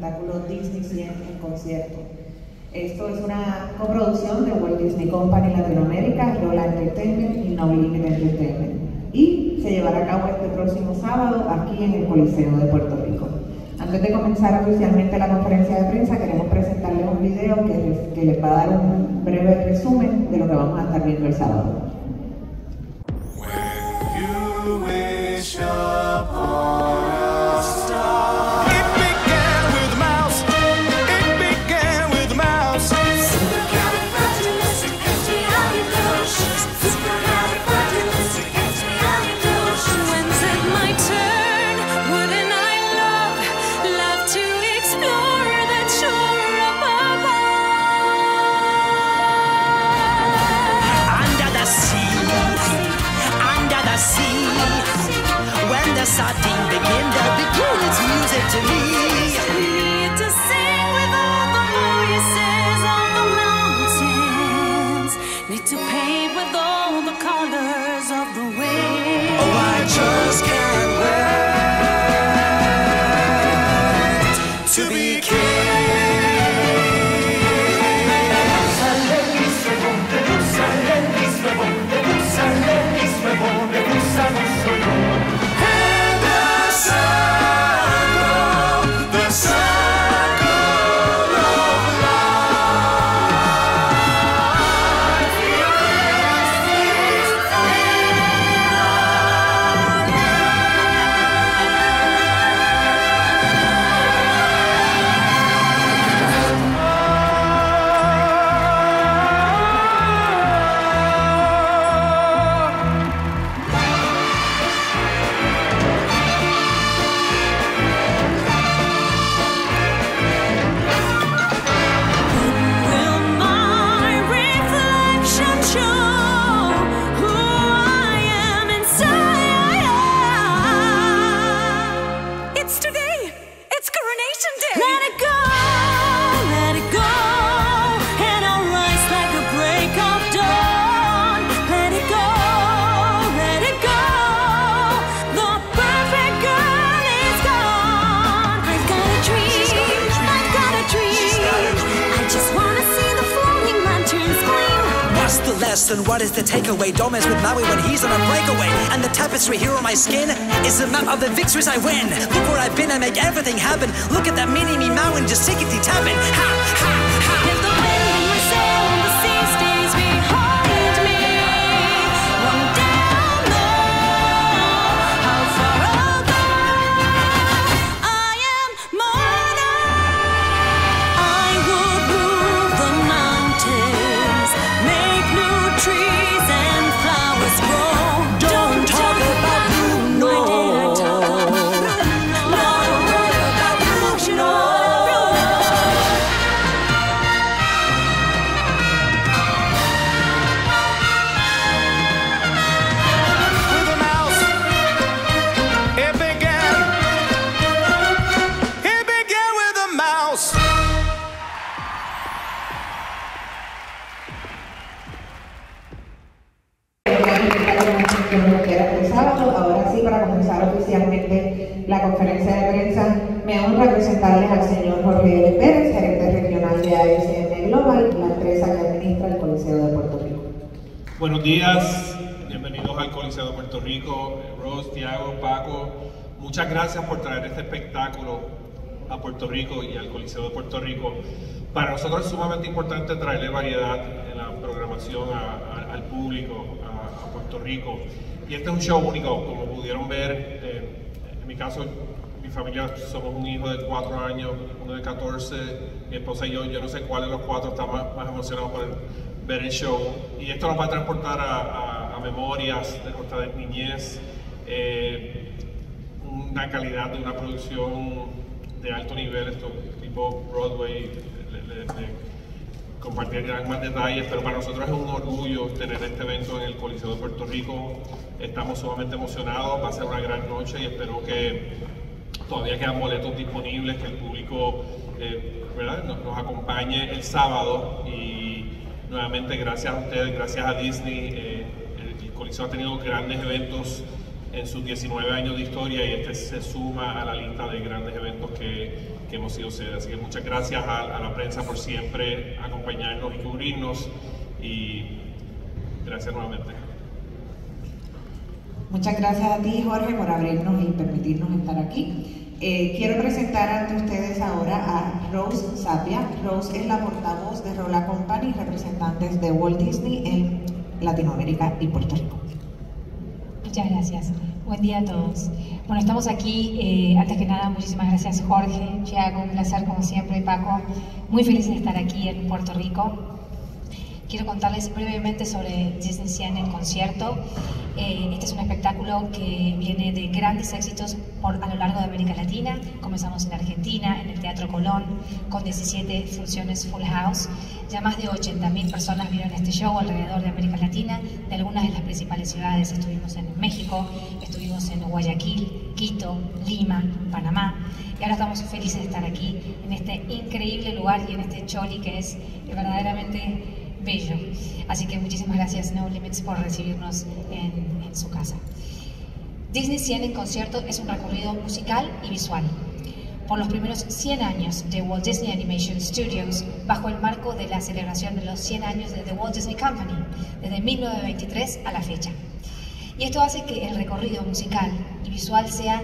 espectáculo Disney 100 en concierto. Esto es una coproducción de Walt Disney Company Latinoamérica, Rola Entertainment y No Limit Entertainment. Y se llevará a cabo este próximo sábado aquí en el Coliseo de Puerto Rico. Antes de comenzar oficialmente la conferencia de prensa, queremos presentarles un video que les va a dar un breve resumen de lo que vamos a estar viendo el sábado. Sardine begin its music to me. Need to sing with all the voices of the mountains. Need to paint with all the colors of the wind. Oh, I just can't wait to be king. And what is the takeaway? Domes with Maui when he's on a breakaway. And the tapestry here on my skin is a map of the victories I win. Look where I've been, I make everything happen. Look at that mini me Maui just tickety tapping. Ha, ha, ha. If the wind will sail on the sea stays behind me, one day I'll know how far I'll go. I am more than I would move the mountains, make new trees and flowers grow. Don't talk about Bruno. Ahora sí, para comenzar oficialmente la conferencia de prensa, me honra presentarles al señor Jorge L. Pérez, gerente regional de ASM Global, la empresa que administra el Coliseo de Puerto Rico. Buenos días, bienvenidos al Coliseo de Puerto Rico. Rose, Tiago, Paco, muchas gracias por traer este espectáculo a Puerto Rico y al Coliseo de Puerto Rico. Para nosotros es sumamente importante traerle variedad en la programación al público, a Puerto Rico. Y este es un show único, como pudieron ver. En mi caso, mi familia somos un hijo de 4 años, uno de 14, mi esposa y yo no sé cuál de los 4 está más emocionado por ver el show. Y esto nos va a transportar a memorias de nuestra niñez, una calidad de una producción de alto nivel, esto tipo Broadway, compartir más detalles, pero para nosotros es un orgullo tener este evento en el Coliseo de Puerto Rico. Estamos sumamente emocionados, va a ser una gran noche y espero que todavía quedan boletos disponibles, que el público nos acompañe el sábado. Y nuevamente gracias a ustedes, gracias a Disney, el Coliseo ha tenido grandes eventos en sus 19 años de historia, y este se suma a la lista de grandes eventos que hemos sido sede. Así que muchas gracias a la prensa por siempre acompañarnos y cubrirnos, y gracias nuevamente. Muchas gracias a ti, Jorge, por abrirnos y permitirnos estar aquí. Quiero presentar ante ustedes ahora a Rose Sapia. Rose es la portavoz de Rola Company, representantes de Walt Disney en Latinoamérica y Puerto Rico. Muchas gracias. Buen día a todos. Bueno, estamos aquí. Antes que nada, muchísimas gracias, Jorge, Thiago, un placer como siempre, Paco. Muy feliz de estar aquí en Puerto Rico. Quiero contarles brevemente sobre Disney 100 en concierto. Este es un espectáculo que viene de grandes éxitos a lo largo de América Latina. Comenzamos en Argentina, en el Teatro Colón, con 17 funciones full house. Ya más de 80.000 personas vieron este show alrededor de América Latina, de algunas de las principales ciudades. Estuvimos en México, estuvimos en Guayaquil, Quito, Lima, Panamá. Y ahora estamos felices de estar aquí, en este increíble lugar y en este choli que es verdaderamente bello. Así que muchísimas gracias No Limits por recibirnos en su casa. Disney 100 en concierto es un recorrido musical y visual por los primeros 100 años de Walt Disney Animation Studios, bajo el marco de la celebración de los 100 años de The Walt Disney Company, desde 1923 a la fecha. Y esto hace que el recorrido musical y visual sea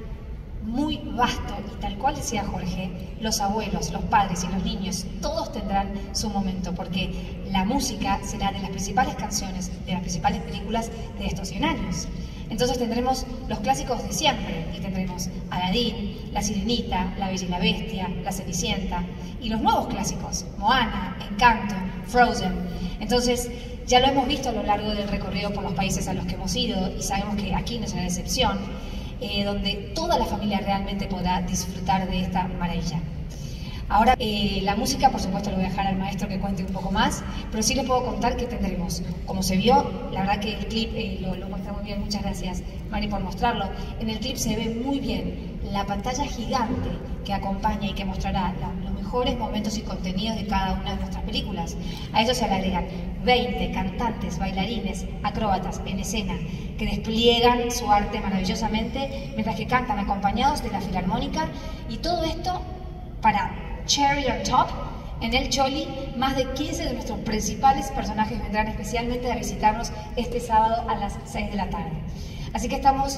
muy vasto, y tal cual decía Jorge, los abuelos, los padres y los niños, todos tendrán su momento, porque la música será de las principales canciones, de las principales películas de estos 100 años. Entonces tendremos los clásicos de siempre, y tendremos Aladín, La Sirenita, La Bella y la Bestia, La Cenicienta, y los nuevos clásicos, Moana, Encanto, Frozen. Entonces, ya lo hemos visto a lo largo del recorrido por los países a los que hemos ido, y sabemos que aquí no será la excepción, donde toda la familia realmente podrá disfrutar de esta maravilla. Ahora, la música, por supuesto, lo voy a dejar al maestro que cuente un poco más, pero sí les puedo contar que tendremos, como se vio, la verdad que el clip lo muestra muy bien, muchas gracias Mari por mostrarlo. En el clip se ve muy bien la pantalla gigante que acompaña y que mostrará los mejores momentos y contenidos de cada una de nuestras películas. A eso se le agregan 20 cantantes, bailarines, acróbatas en escena que despliegan su arte maravillosamente mientras que cantan acompañados de la Filarmónica, y todo esto para Cherry on Top. En el Choli, más de 15 de nuestros principales personajes vendrán especialmente a visitarnos este sábado a las 6 de la tarde. Así que estamos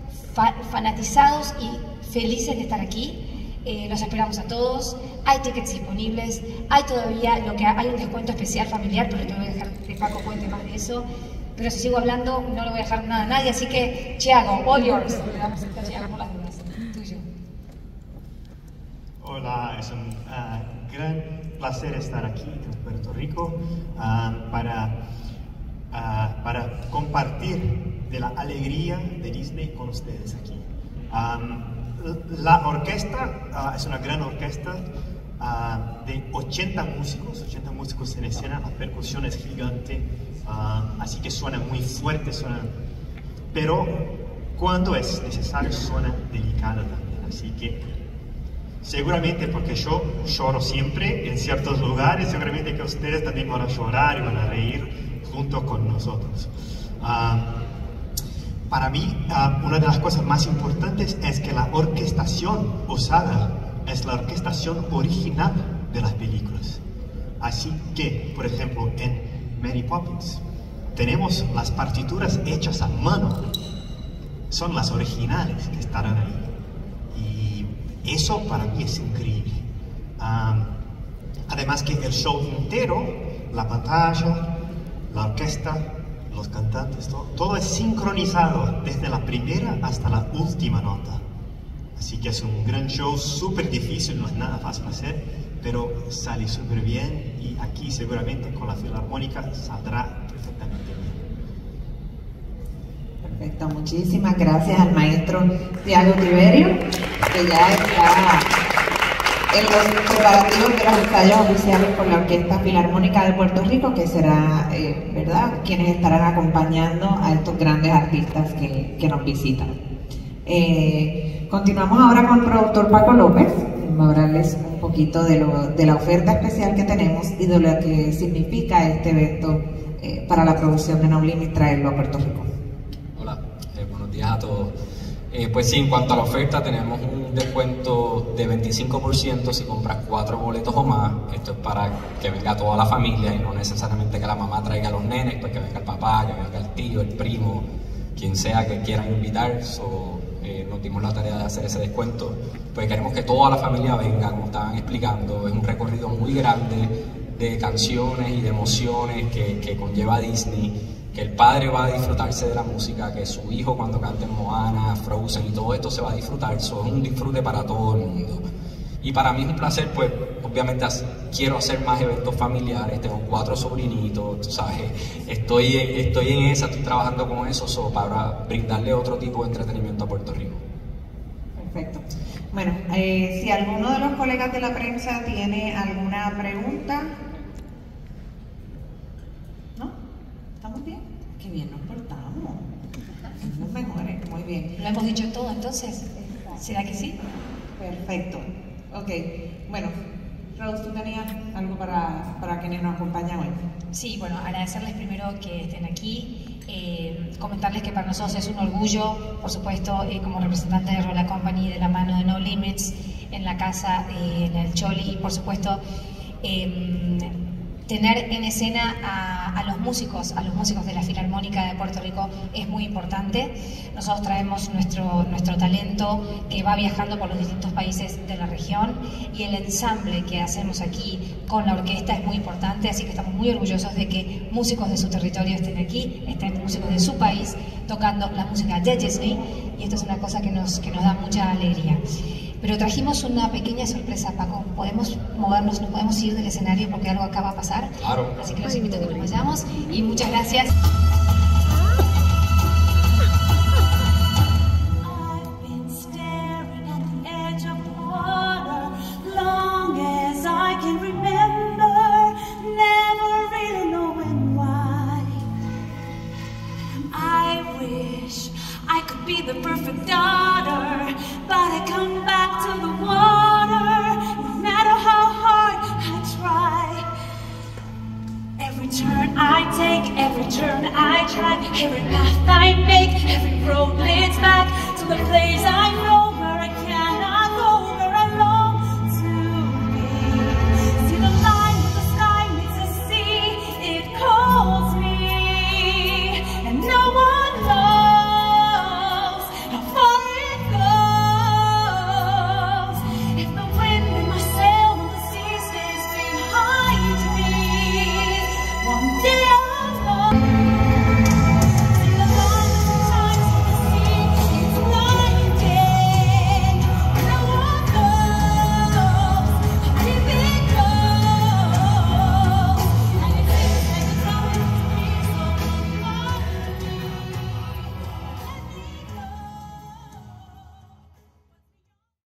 fanatizados y felices de estar aquí. Los esperamos a todos. Hay tickets disponibles. Hay todavía hay un descuento especial familiar, pero te voy a dejar que Paco cuente más de eso. Pero si sigo hablando, no le voy a dejar nada a nadie. Así que, Thiago, all yours. Le damos a Thiago por las dudas. Tuyo. Hola, es un gran placer estar aquí en Puerto Rico para compartir de la alegría de Disney con ustedes aquí. La orquesta es una gran orquesta de 80 músicos en escena. La percusión es gigante, así que suena muy fuerte, pero cuando es necesario suena delicada también. Así que seguramente, porque yo lloro siempre en ciertos lugares, seguramente que ustedes también van a llorar y van a reír junto con nosotros. Para mí, una de las cosas más importantes es que la orquestación usada es la orquestación original de las películas. Así que, por ejemplo, en Mary Poppins tenemos las partituras hechas a mano, son las originales que estarán ahí. Eso para mí es increíble. Además que el show entero, la pantalla, la orquesta, los cantantes, todo es sincronizado desde la primera hasta la última nota. Así que es un gran show, súper difícil, no es nada fácil hacer, pero sale súper bien, y aquí seguramente con la Filarmónica saldrá perfectamente bien. Perfecto, muchísimas gracias al maestro Thiago Tiberio, que ya está en los preparativos de los ensayos oficiales con la Orquesta Filarmónica de Puerto Rico, que será, ¿verdad?, quienes estarán acompañando a estos grandes artistas que nos visitan. Continuamos ahora con el productor Paco López, que va a hablarles un poquito de la oferta especial que tenemos y de lo que significa este evento para la producción de No Limit traerlo a Puerto Rico. Hola, buenos días días a todos. Pues sí, en cuanto a la oferta, tenemos un descuento de 25% si compras 4 boletos o más. Esto es para que venga toda la familia y no necesariamente que la mamá traiga a los nenes, pues que venga el papá, que venga el tío, el primo, quien sea que quieran invitar. Nos dimos la tarea de hacer ese descuento, pues queremos que toda la familia venga, como estaban explicando. Es un recorrido muy grande de canciones y de emociones que conlleva Disney, que el padre va a disfrutarse de la música, que su hijo cuando cante Moana, Frozen y todo esto se va a disfrutar. Eso es un disfrute para todo el mundo. Y para mí es un placer, pues obviamente quiero hacer más eventos familiares. Tengo 4 sobrinitos, tú sabes, estoy en esa, estoy trabajando con eso, para brindarle otro tipo de entretenimiento a Puerto Rico. Perfecto. Bueno, si alguno de los colegas de la prensa tiene alguna pregunta. ¿No? ¿Estamos bien? Qué bien nos portamos. Somos los mejores, muy bien. ¿Lo hemos dicho todo entonces? ¿Será que sí? Perfecto. Ok. Bueno, Rose, ¿tú tenías algo para quienes nos acompañan hoy? Sí, bueno, agradecerles primero que estén aquí. Comentarles que para nosotros es un orgullo, por supuesto, como representante de Rola Company, de la mano de No Limits, en la casa, en el Choli, y por supuesto tener en escena a los músicos de la Filarmónica de Puerto Rico es muy importante. Nosotros traemos nuestro talento que va viajando por los distintos países de la región, y el ensamble que hacemos aquí con la orquesta es muy importante, así que estamos muy orgullosos de que músicos de su territorio estén aquí, estén músicos de su país tocando la música de Disney, y esto es una cosa que nos da mucha alegría. Pero trajimos una pequeña sorpresa, Paco. Podemos movernos, no podemos ir del escenario porque algo acaba de pasar. Claro. Así que los invito a que nos vayamos y muchas gracias. I've been staring at the edge of the water long as I can remember, never really knowing why. I wish I could be the perfect daughter, but I come back to the water, no matter how hard I try. Every turn I take, every turn I try, every path I make, every road